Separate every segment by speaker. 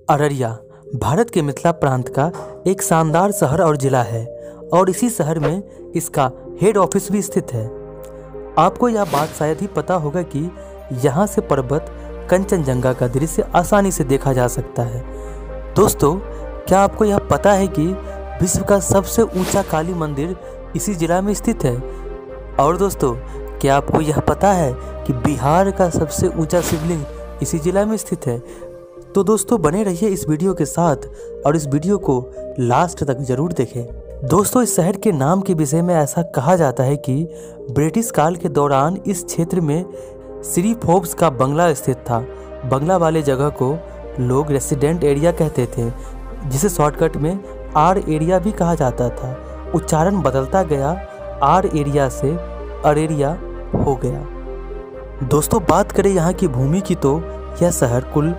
Speaker 1: अररिया भारत के मिथिला प्रांत का एक शानदार शहर और ज़िला है और इसी शहर में इसका हेड ऑफिस भी स्थित है। आपको यह बात शायद ही पता होगा कि यहाँ से पर्वत कंचनजंगा का दृश्य आसानी से देखा जा सकता है। दोस्तों, क्या आपको यह पता है कि विश्व का सबसे ऊंचा काली मंदिर इसी जिला में स्थित है? और दोस्तों, क्या आपको यह पता है कि बिहार का सबसे ऊंचा शिवलिंग इसी जिला में स्थित है? तो दोस्तों, बने रहिए इस वीडियो के साथ और इस वीडियो को लास्ट तक जरूर देखें। दोस्तों, इस शहर के नाम के विषय में ऐसा कहा जाता है कि ब्रिटिश काल के दौरान इस क्षेत्र में श्री फोर्ब्स का बंगला स्थित था। बंगला वाले जगह को लोग रेसिडेंट एरिया कहते थे, जिसे शॉर्टकट में आर एरिया भी कहा जाता था। उच्चारण बदलता गया, आर एरिया से अरेरिया हो गया। दोस्तों, बात करें यहाँ की भूमि की तो यह शहर कुल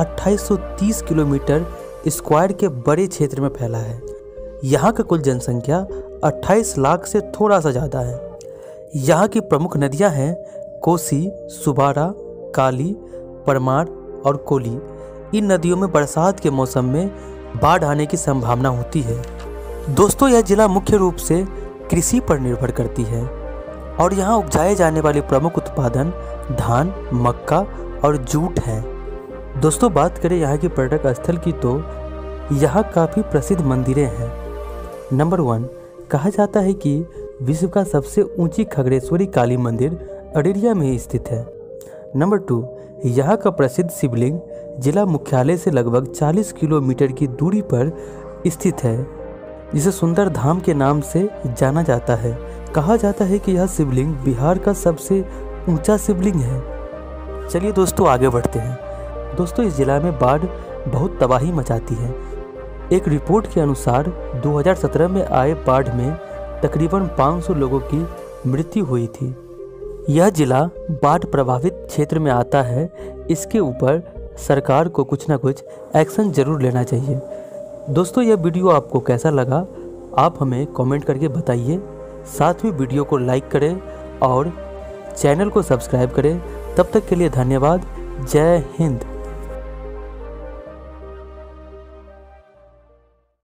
Speaker 1: 2830 किलोमीटर स्क्वायर के बड़े क्षेत्र में फैला है। यहाँ का कुल जनसंख्या 28 लाख से थोड़ा सा ज़्यादा है। यहाँ की प्रमुख नदियाँ हैं कोसी, सुबारा, काली, परमार और कोली। इन नदियों में बरसात के मौसम में बाढ़ आने की संभावना होती है। दोस्तों, यह जिला मुख्य रूप से कृषि पर निर्भर करती है और यहाँ उपजाए जाने वाले प्रमुख उत्पादन धान, मक्का और जूट है। दोस्तों, बात करें यहाँ के पर्यटक स्थल की तो यहाँ काफ़ी प्रसिद्ध मंदिरें हैं। नंबर 1, कहा जाता है कि विश्व का सबसे ऊंची खगड़ेश्वरी काली मंदिर अररिया में ही स्थित है। नंबर 2, यहाँ का प्रसिद्ध शिवलिंग जिला मुख्यालय से लगभग 40 किलोमीटर की दूरी पर स्थित है, जिसे सुंदर धाम के नाम से जाना जाता है। कहा जाता है कि यह शिवलिंग बिहार का सबसे ऊंचा शिवलिंग है। चलिए दोस्तों, आगे बढ़ते हैं। दोस्तों, इस जिला में बाढ़ बहुत तबाही मचाती है। एक रिपोर्ट के अनुसार 2017 में आए बाढ़ में तकरीबन 500 लोगों की मृत्यु हुई थी। यह जिला बाढ़ प्रभावित क्षेत्र में आता है। इसके ऊपर सरकार को कुछ ना कुछ एक्शन जरूर लेना चाहिए। दोस्तों, यह वीडियो आपको कैसा लगा आप हमें कमेंट करके बताइए। साथ ही वीडियो को लाइक करें और चैनल को सब्सक्राइब करें। तब तक के लिए धन्यवाद। जय हिंद।